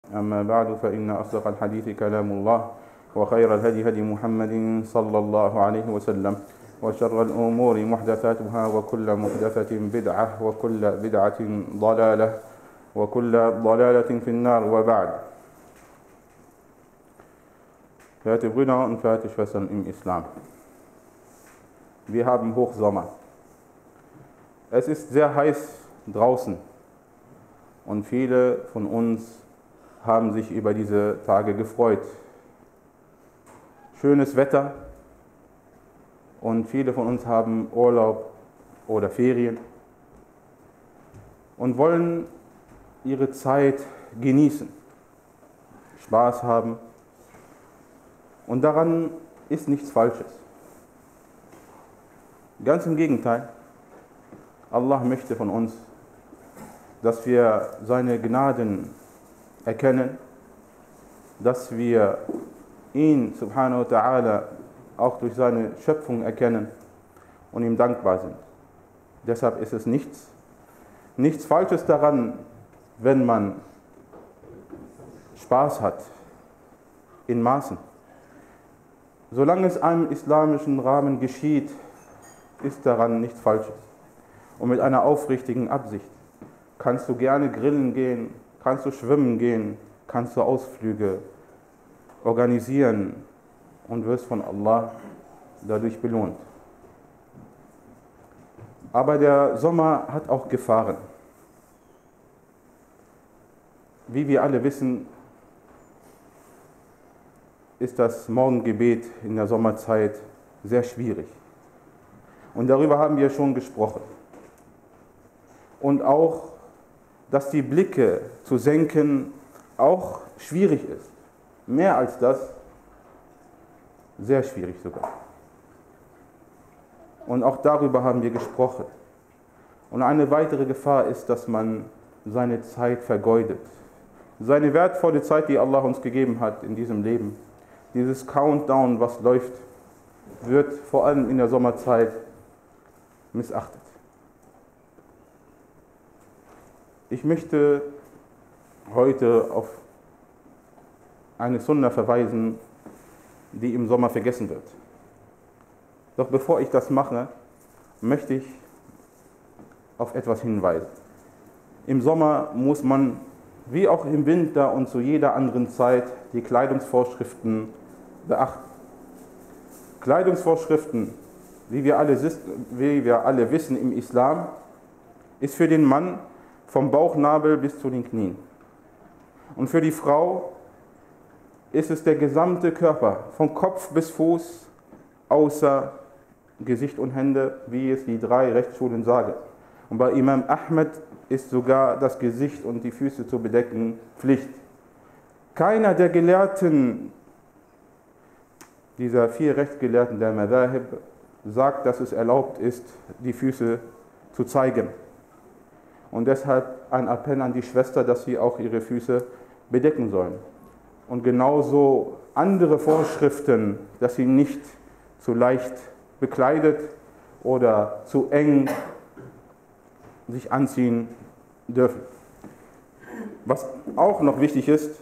أما بعد فإن أصدق الحديث كلام الله وخير الهدي هدي محمد صلى الله عليه وسلم وشر الأمور محدثاتها وكل محدثة بدعة وكل بدعة ضلالة وكل ضلالة في النار وبعد. Verehrte Brüder und verehrte Schwestern im Islam, wir haben Hochsommer. Es ist sehr heiß draußen und viele von uns haben sich über diese Tage gefreut. Schönes Wetter und viele von uns haben Urlaub oder Ferien und wollen ihre Zeit genießen, Spaß haben, und daran ist nichts Falsches. Ganz im Gegenteil, Allah möchte von uns, dass wir seine Gnaden erkennen, dass wir ihn, subhanahu wa ta'ala, auch durch seine Schöpfung erkennen und ihm dankbar sind. Deshalb ist es nichts Falsches daran, wenn man Spaß hat, in Maßen. Solange es einem islamischen Rahmen geschieht, ist daran nichts Falsches. Und mit einer aufrichtigen Absicht kannst du gerne grillen gehen, kannst du schwimmen gehen, kannst du Ausflüge organisieren und wirst von Allah dadurch belohnt. Aber der Sommer hat auch Gefahren. Wie wir alle wissen, ist das Morgengebet in der Sommerzeit sehr schwierig. Und darüber haben wir schon gesprochen. Und auch, dass die Blicke zu senken auch schwierig ist. Mehr als das, sehr schwierig sogar. Und auch darüber haben wir gesprochen. Und eine weitere Gefahr ist, dass man seine Zeit vergeudet. Seine wertvolle Zeit, die Allah uns gegeben hat in diesem Leben, dieses Countdown, was läuft, wird vor allem in der Sommerzeit missachtet. Ich möchte heute auf eine Sunna verweisen, die im Sommer vergessen wird. Doch bevor ich das mache, möchte ich auf etwas hinweisen. Im Sommer muss man, wie auch im Winter und zu jeder anderen Zeit, die Kleidungsvorschriften beachten. Kleidungsvorschriften, wie wir alle wissen im Islam, ist für den Mann vom Bauchnabel bis zu den Knien. Und für die Frau ist es der gesamte Körper, von Kopf bis Fuß, außer Gesicht und Hände, wie es die 3 Rechtsschulen sagen. Und bei Imam Ahmed ist sogar das Gesicht und die Füße zu bedecken Pflicht. Keiner der Gelehrten, dieser 4 Rechtsgelehrten der Madhahib, sagt, dass es erlaubt ist, die Füße zu zeigen. Und deshalb ein Appell an die Schwester, dass sie auch ihre Füße bedecken sollen. Und genauso andere Vorschriften, dass sie nicht zu leicht bekleidet oder zu eng sich anziehen dürfen. Was auch noch wichtig ist,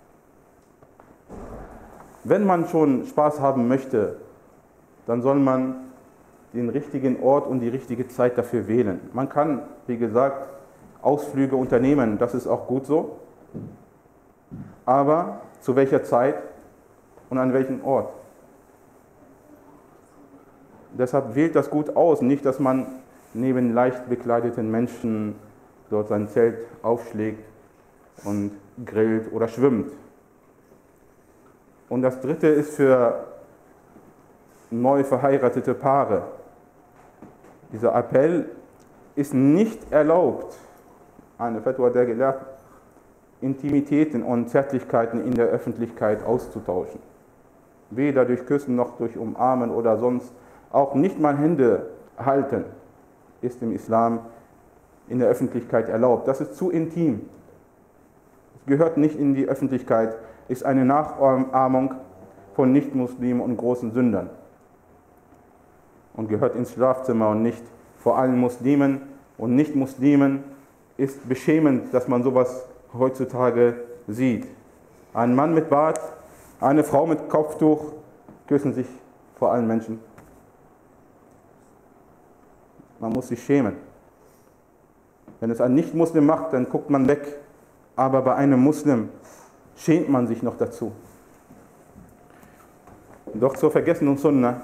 wenn man schon Spaß haben möchte, dann soll man den richtigen Ort und die richtige Zeit dafür wählen. Man kann, wie gesagt, Ausflüge unternehmen, das ist auch gut so. Aber zu welcher Zeit und an welchem Ort? Deshalb wählt das gut aus, nicht, dass man neben leicht bekleideten Menschen dort sein Zelt aufschlägt und grillt oder schwimmt. Und das dritte ist für neu verheiratete Paare. Dieser Appell ist nicht erlaubt, eine Fatwa der Gelehrten, Intimitäten und Zärtlichkeiten in der Öffentlichkeit auszutauschen. Weder durch Küssen noch durch Umarmen oder sonst, auch nicht mal Hände halten, ist im Islam in der Öffentlichkeit erlaubt. Das ist zu intim. Es gehört nicht in die Öffentlichkeit, ist eine Nachahmung von Nichtmuslimen und großen Sündern und gehört ins Schlafzimmer und nicht vor allen Muslimen und Nichtmuslimen. Ist beschämend, dass man sowas heutzutage sieht. Ein Mann mit Bart, eine Frau mit Kopftuch küssen sich vor allen Menschen. Man muss sich schämen. Wenn es ein Nicht-Muslim macht, dann guckt man weg. Aber bei einem Muslim schämt man sich noch dazu. Doch zur vergessenen Sunna,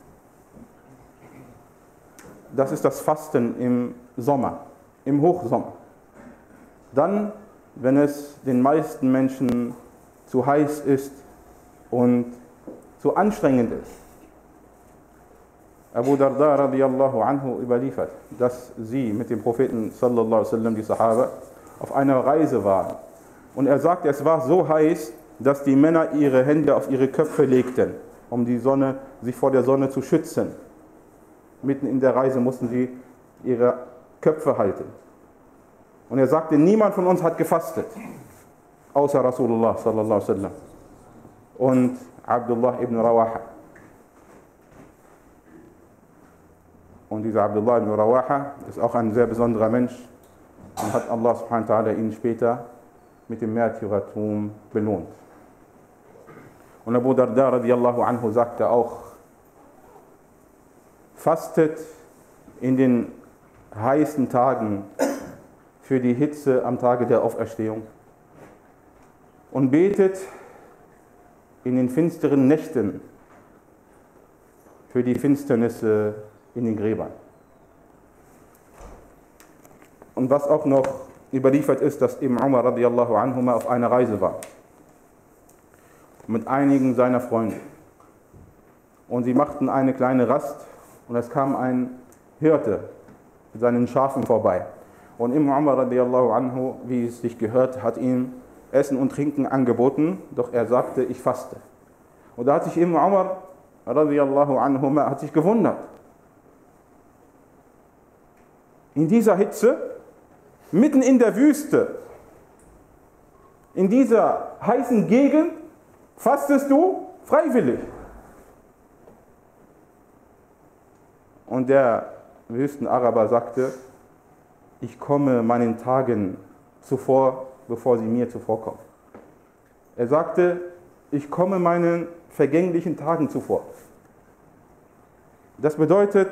das ist das Fasten im Sommer, im Hochsommer. Dann, wenn es den meisten Menschen zu heiß ist und zu anstrengend ist. Abu Darda radiyallahu anhu überliefert, dass sie mit dem Propheten sallallahu alaihi wasallam, die Sahaba, auf einer Reise waren. Und er sagt, es war so heiß, dass die Männer ihre Hände auf ihre Köpfe legten, um sich vor der Sonne zu schützen. Mitten in der Reise mussten sie ihre Köpfe halten. Und er sagte, niemand von uns hat gefastet, außer Rasulullah sallallahu alaihi wasallam und Abdullah ibn Rawaha. Und dieser Abdullah ibn Rawaha ist auch ein sehr besonderer Mensch und hat Allah subhanahu wa ta'ala ihn später mit dem Märtyrertum belohnt. Und Abu Darda radiyallahu anhu sagte auch, fastet in den heißen Tagen für die Hitze am Tage der Auferstehung und betet in den finsteren Nächten für die Finsternisse in den Gräbern. Und was auch noch überliefert ist, dass eben Umar radiyallahu anhu mal auf einer Reise war mit einigen seiner Freunde. Und sie machten eine kleine Rast und es kam ein Hirte mit seinen Schafen vorbei. Und Umar radiyallahu anhu, wie es sich gehört, hat ihm Essen und Trinken angeboten, doch er sagte, ich faste. Und da hat sich Umar radiyallahu anhu hat sich gewundert. In dieser Hitze, mitten in der Wüste, in dieser heißen Gegend, fastest du freiwillig. Und der Wüstenaraber sagte, ich komme meinen Tagen zuvor, bevor sie mir zuvorkommen. Er sagte, ich komme meinen vergänglichen Tagen zuvor. Das bedeutet,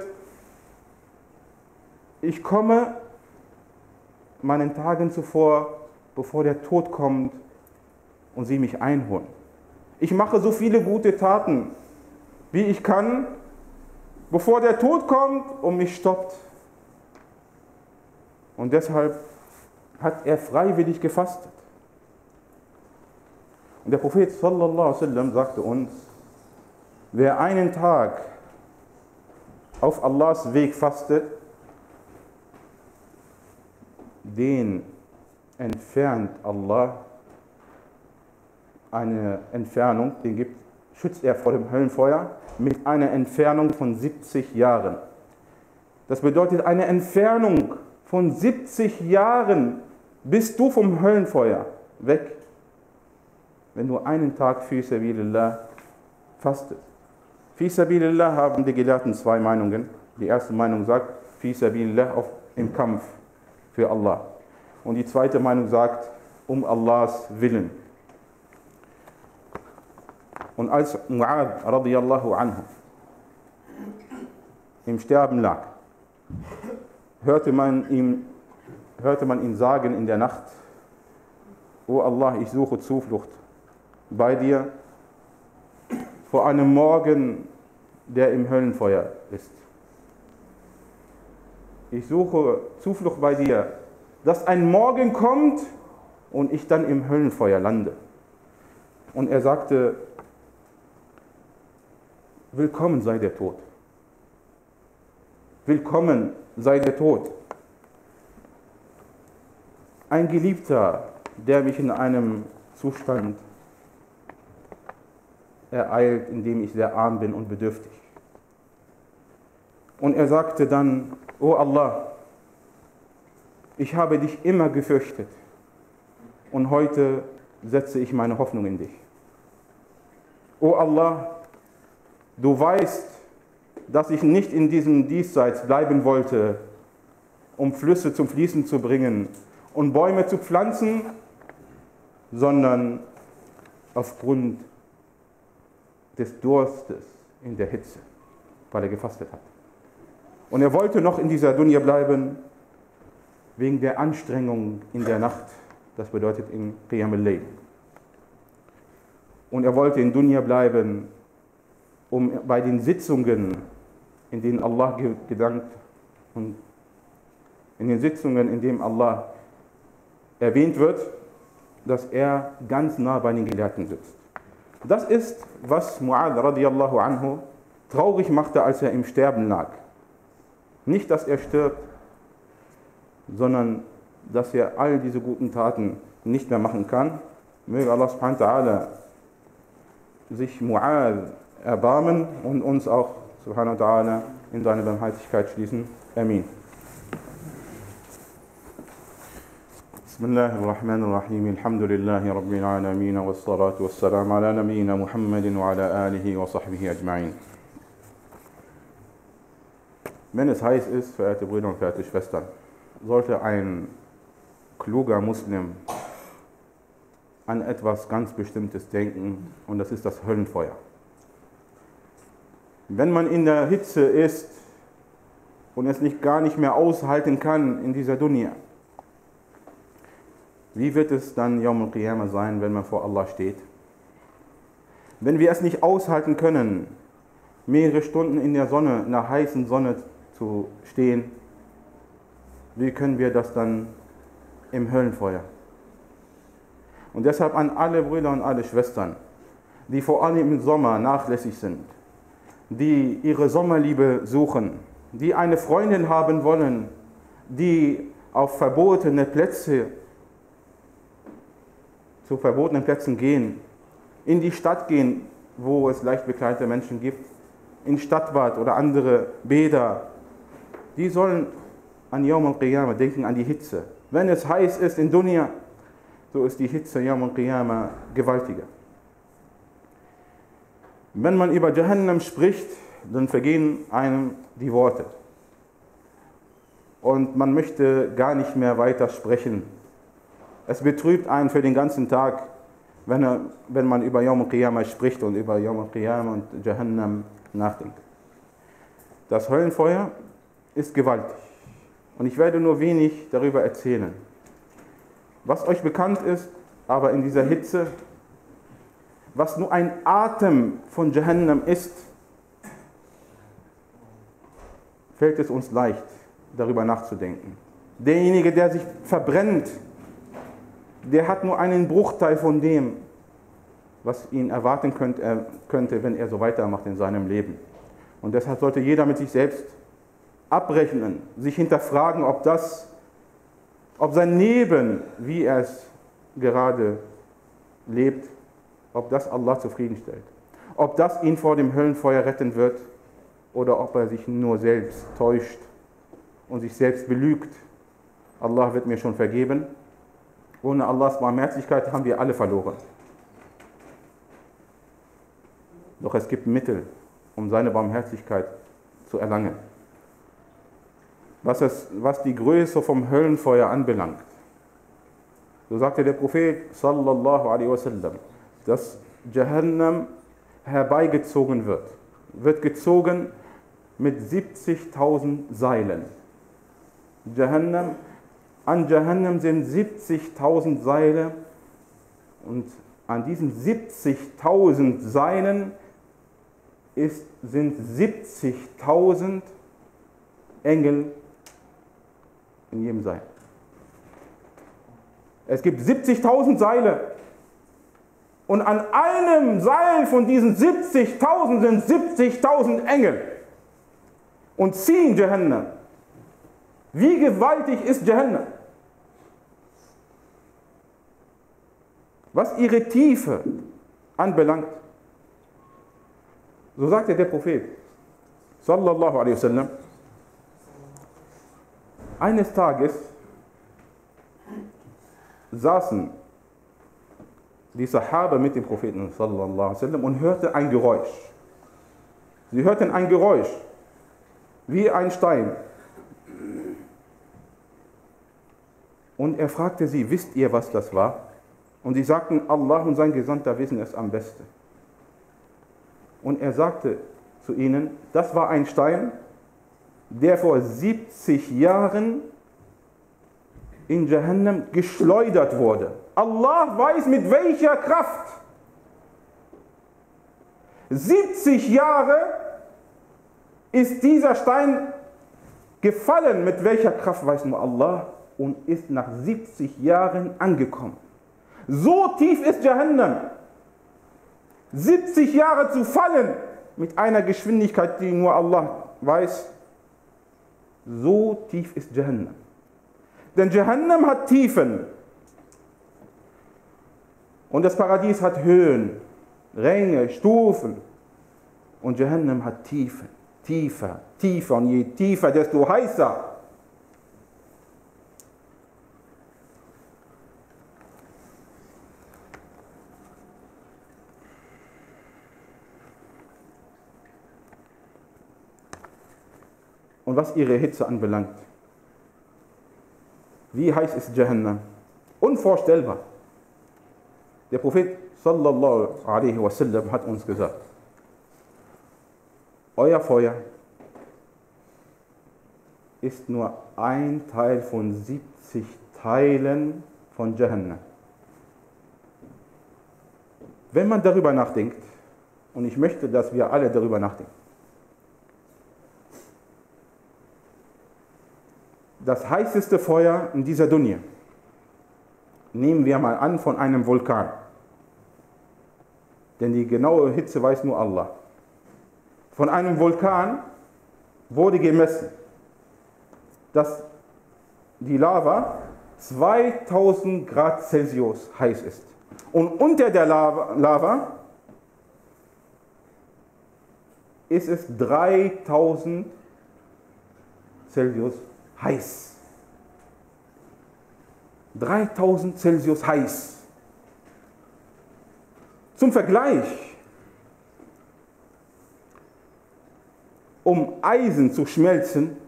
ich komme meinen Tagen zuvor, bevor der Tod kommt und sie mich einholen. Ich mache so viele gute Taten, wie ich kann, bevor der Tod kommt und mich stoppt. Und deshalb hat er freiwillig gefastet. Und der Prophet sallallahu alaihi wasallam sagte uns, wer einen Tag auf Allahs Weg fastet, den entfernt Allah eine Entfernung, schützt er vor dem Höllenfeuer mit einer Entfernung von 70 Jahren. Das bedeutet, eine Entfernung von 70 Jahren bist du vom Höllenfeuer weg, wenn du einen Tag fi sabilillah fastest. Fi sabilillah haben die Gelehrten zwei Meinungen. Die erste Meinung sagt, fi sabilillah im Kampf für Allah. Und die zweite Meinung sagt, um Allahs Willen. Und als Mu'adh radiyallahu anhu im Sterben lag, hörte man ihn sagen in der Nacht, O Allah, ich suche Zuflucht bei dir vor einem Morgen, der im Höllenfeuer ist. Ich suche Zuflucht bei dir, dass ein Morgen kommt und ich dann im Höllenfeuer lande. Und er sagte, willkommen sei der Tod. Willkommen sei der Tod. Ein Geliebter, der mich in einem Zustand ereilt, in dem ich sehr arm bin und bedürftig. Und er sagte dann, O Allah, ich habe dich immer gefürchtet und heute setze ich meine Hoffnung in dich. O Allah, du weißt, dass ich nicht in diesem Diesseits bleiben wollte, um Flüsse zum Fließen zu bringen und Bäume zu pflanzen, sondern aufgrund des Durstes in der Hitze, weil er gefastet hat. Und er wollte noch in dieser Dunya bleiben, wegen der Anstrengung in der Nacht, das bedeutet in Qiyam al-Layl. Und er wollte in Dunya bleiben, um bei den Sitzungen, in denen Allah gedankt und in den Sitzungen, in denen Allah erwähnt wird, dass er ganz nah bei den Gelehrten sitzt. Das ist, was Mu'adh radiallahu anhu traurig machte, als er im Sterben lag. Nicht, dass er stirbt, sondern dass er all diese guten Taten nicht mehr machen kann. Möge Allah subhanahu wa ta'ala sich Mu'adh erbarmen und uns auch subhanahu wa ta'ala in seine Barmherzigkeit schließen. Amin. Bismillahir Rahmanir Rahim. Alhamdulillahi Rabbil Alamin wassalatu wassalamu ala nabiyyina Muhammadin wa ala alihi wa sahbihi ajma'in. Wenn es heiß ist, verehrte Brüder und verehrte Schwestern, sollte ein kluger Muslim an etwas ganz Bestimmtes denken, und das ist das Höllenfeuer. Wenn man in der Hitze ist und es gar nicht mehr aushalten kann in dieser Dunya, wie wird es dann Yawm al-Qiyamah sein, wenn man vor Allah steht? Wenn wir es nicht aushalten können, mehrere Stunden in der Sonne, in der heißen Sonne zu stehen, wie können wir das dann im Höllenfeuer? Und deshalb an alle Brüder und alle Schwestern, die vor allem im Sommer nachlässig sind, die ihre Sommerliebe suchen, die eine Freundin haben wollen, die auf verbotene Plätze, zu verbotenen Plätzen gehen, in die Stadt gehen, wo es leicht bekleidete Menschen gibt, in Stadtbad oder andere Bäder, die sollen an Yawm al-Qiyamah denken, an die Hitze. Wenn es heiß ist in Dunya, so ist die Hitze Yawm al-Qiyamah gewaltiger. Wenn man über Jahannam spricht, dann vergehen einem die Worte. Und man möchte gar nicht mehr weiter sprechen. Es betrübt einen für den ganzen Tag, wenn man über Yawm al-Qiyamah spricht und über Yawm al-Qiyamah und Jahannam nachdenkt. Das Höllenfeuer ist gewaltig. Und ich werde nur wenig darüber erzählen. Was euch bekannt ist, aber in dieser Hitze, was nur ein Atem von Jahannam ist, fällt es uns leicht, darüber nachzudenken. Derjenige, der sich verbrennt, der hat nur einen Bruchteil von dem, was ihn erwarten könnte, wenn er so weitermacht in seinem Leben. Und deshalb sollte jeder mit sich selbst abrechnen, sich hinterfragen, ob sein Leben, wie er es gerade lebt, ob das Allah zufriedenstellt. Ob das ihn vor dem Höllenfeuer retten wird oder ob er sich nur selbst täuscht und sich selbst belügt. Allah wird mir schon vergeben. Ohne Allahs Barmherzigkeit haben wir alle verloren. Doch es gibt Mittel, um seine Barmherzigkeit zu erlangen. Was die Größe vom Höllenfeuer anbelangt, so sagte der Prophet sallallahu alaihi wasallam, dass Jahannam herbeigezogen wird gezogen mit 70.000 Seilen. An Jahannam sind 70.000 Seile, und an diesen 70.000 Seilen sind 70.000 Engel in jedem Seil. Es gibt 70.000 Seile, und an einem Seil von diesen 70.000 sind 70.000 Engel und ziehen Jahannam. Wie gewaltig ist Jahannam? Was ihre Tiefe anbelangt, so sagte der Prophet sallallahu alaihi wasallam, eines Tages saßen die Sahaba mit dem Propheten sallallahu alaihi wasallam und hörten ein Geräusch. Sie hörten ein Geräusch, wie ein Stein. Und er fragte sie, wisst ihr, was das war? Und sie sagten, Allah und sein Gesandter wissen es am besten. Und er sagte zu ihnen, das war ein Stein, der vor 70 Jahren in Jahannam geschleudert wurde. Allah weiß mit welcher Kraft. 70 Jahre ist dieser Stein gefallen, mit welcher Kraft weiß nur Allah, und ist nach 70 Jahren angekommen. So tief ist Jahannam. 70 Jahre zu fallen mit einer Geschwindigkeit, die nur Allah weiß. So tief ist Jahannam. Denn Jahannam hat Tiefen. Und das Paradies hat Höhen, Ränge, Stufen. Und Jahannam hat Tiefen. Tiefer, tiefer. Und je tiefer, desto heißer. Und was ihre Hitze anbelangt, wie heiß ist Jahannam? Unvorstellbar. Der Prophet sallallahu alaihi wasallam hat uns gesagt, euer Feuer ist nur ein Teil von 70 Teilen von Jahannam. Wenn man darüber nachdenkt, und ich möchte, dass wir alle darüber nachdenken, das heißeste Feuer in dieser Dunya, nehmen wir mal an von einem Vulkan. Denn die genaue Hitze weiß nur Allah. Von einem Vulkan wurde gemessen, dass die Lava 2000 Grad Celsius heiß ist. Und unter der Lava ist es 3000 Celsius heiß. 3000 Celsius heiß. Zum Vergleich, um Eisen zu schmelzen,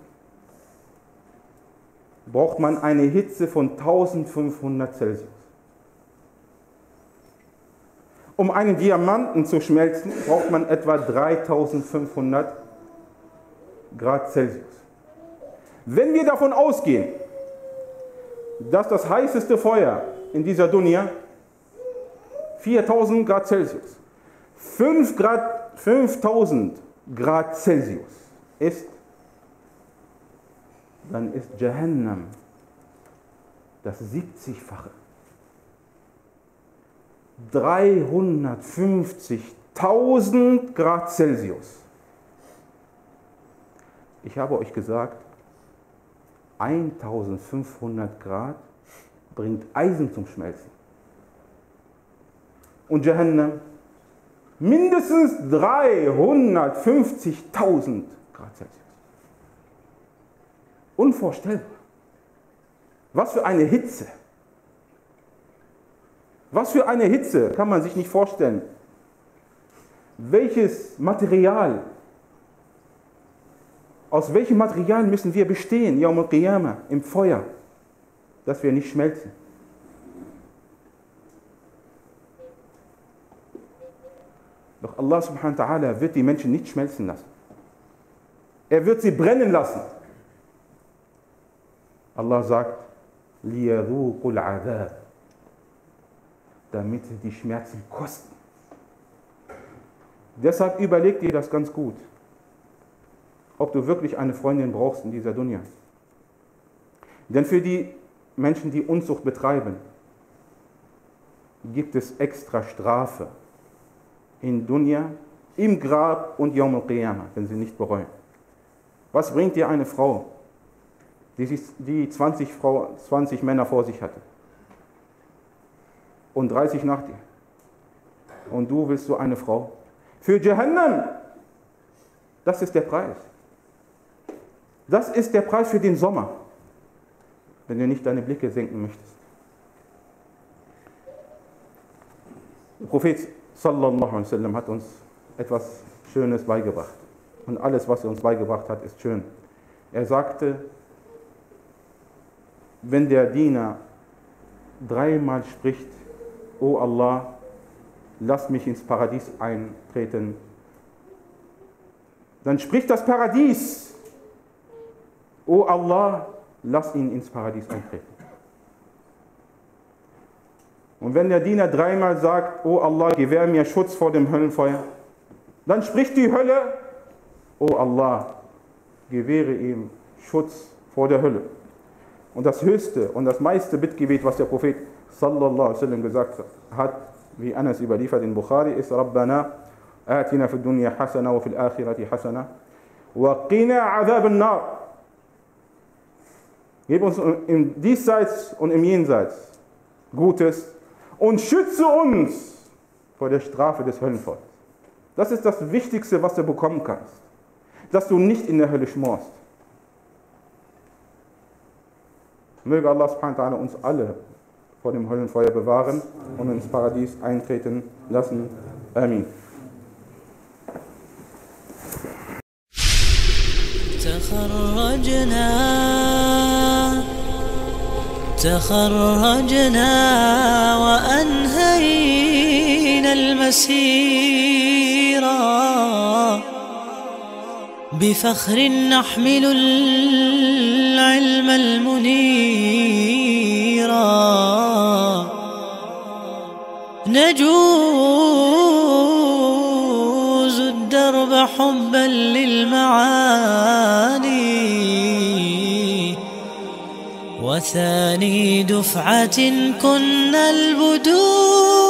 braucht man eine Hitze von 1500 Celsius. Um einen Diamanten zu schmelzen, braucht man etwa 3500 Grad Celsius. Wenn wir davon ausgehen, dass das heißeste Feuer in dieser Dunya 4000 Grad Celsius, 5000 Grad Celsius ist, dann ist Jahannam das 70-fache. 350.000 Grad Celsius. Ich habe euch gesagt, 1500 Grad bringt Eisen zum Schmelzen. Und Jahannam mindestens 350.000 Grad Celsius. Unvorstellbar. Was für eine Hitze. Was für eine Hitze, kann man sich nicht vorstellen. Welches Material, aus welchem Material müssen wir bestehen, Yawm al-Qiyamah, im Feuer, dass wir nicht schmelzen? Doch Allah subhanahu wa ta'ala wird die Menschen nicht schmelzen lassen. Er wird sie brennen lassen. Allah sagt, لِيَذُوقُوا الْعَذَابِ, damit sie die Schmerzen kosten. Deshalb überleg dir das ganz gut, ob du wirklich eine Freundin brauchst in dieser Dunya. Denn für die Menschen, die Unzucht betreiben, gibt es extra Strafe in Dunya, im Grab und Yawm al-Qiyamah, wenn sie nicht bereuen. Was bringt dir eine Frau, die 20 Männer vor sich hatte und 30 nach dir? Und du willst so eine Frau? Für Jahannam, das ist der Preis. Das ist der Preis für den Sommer, wenn du nicht deine Blicke senken möchtest. Der Prophet sallallahu alaihi wasallam hat uns etwas Schönes beigebracht. Und alles, was er uns beigebracht hat, ist schön. Er sagte, wenn der Diener dreimal spricht, O Allah, lass mich ins Paradies eintreten. Dann spricht das Paradies, O Allah, lass ihn ins Paradies eintreten. Und wenn der Diener dreimal sagt, O Allah, gewähr mir Schutz vor dem Höllenfeuer, dann spricht die Hölle, O Allah, gewähre ihm Schutz vor der Hölle. Und das höchste und das meiste Bittgebet, was der Prophet sallallahu alaihi wasallam gesagt hat, wie Anas überliefert in Bukhari, ist Rabbana atina fid dunya hasana wa fil akhirati hasana wa qina adhab an-nar. Gib uns im Diesseits und im Jenseits Gutes und schütze uns vor der Strafe des Höllenfeuers. Das ist das Wichtigste, was du bekommen kannst. Dass du nicht in der Hölle schmorst. Möge Allah subhanahu wa ta'ala uns alle vor dem Höllenfeuer bewahren und ins Paradies eintreten lassen. Amin. تخرجنا وأنهينا المسيرا بفخر نحمل العلم المنيرا نجوز الدرب حبا للمعاني وثاني دفعة كنا البدور